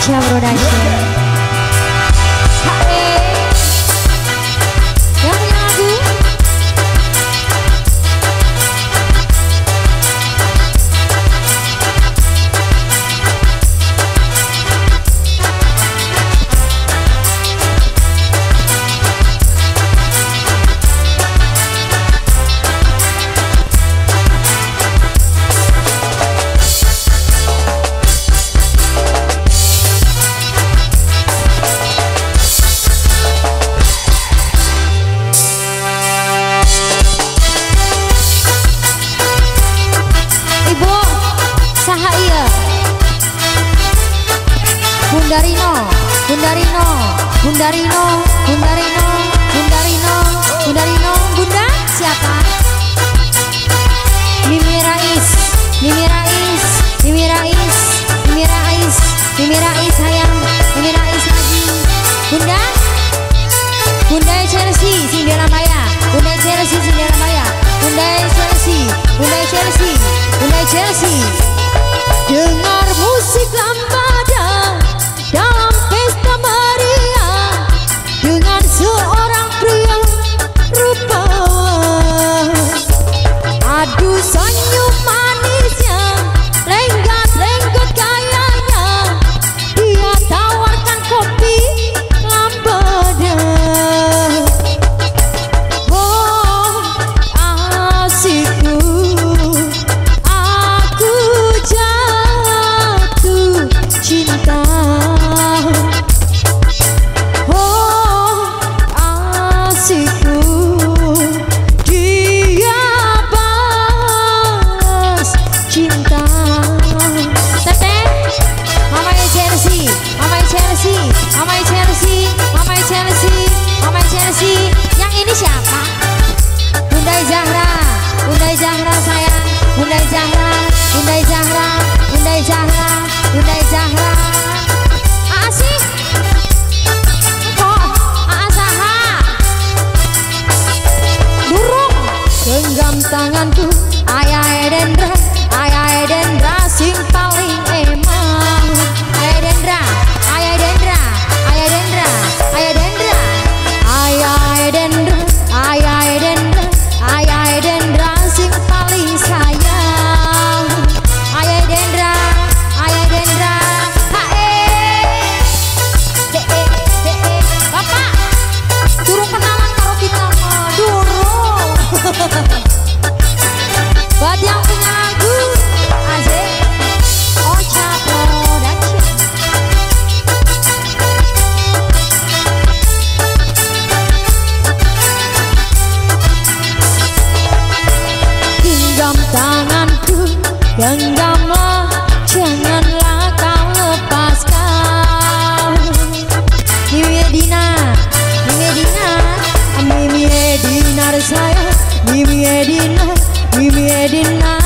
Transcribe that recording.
Dasya bro Dasya. Yang punya lagu Bundarino, Bundarino, Bundarino, Bundarino, Bundarino, Bundarino, Bunda siapa? Mimi Rais, Mimi Rais, Mimi Rais, Mimi Rais, Mimi Rais sayang, Mimi Rais lagi. Bunda, Bunda Chelsea, Cinderella Maya, Bunda Chelsea, Cinderella Maya, Bunda Chelsea, Bunda Chelsea, Bunda Chelsea. Dengar musik lambada dalam pesta meriah dengan seorang pria rupawan. Adu senyum manisnya, lengket-lengket gayanya, dia tawarkan kopi lambada. Oh asikku, aku jatuh cinta. Siapa? Bunda Zahra, Bunda Zahra sayang, Bunda Zahra, Bunda Zahra, Bunda Zahra, Bunda Zahra. Asik. Oh, Asaha. Durung. Genggam tanganku, Ayah Edendra, Ayah Edendra sing paling emang. Ayah Edendra, Ayah Edendra, Ayah Edendra, Ayah Edendra, Ayah Edendra. Ayah Edendra, Ayah Edendra sing paling sayang. Ayah Edendra, Ayah Edendra, Bapak, durung kenalan karo kita mah, durung. Buat yang punya lagu, Azik, Ocha Production. Genggam tanganku, genggamlah, janganlah kau lepaskan. Mimi Edina, Mimi Edina, Mimi Edina saya, Mimi Edina, Mimi Edina.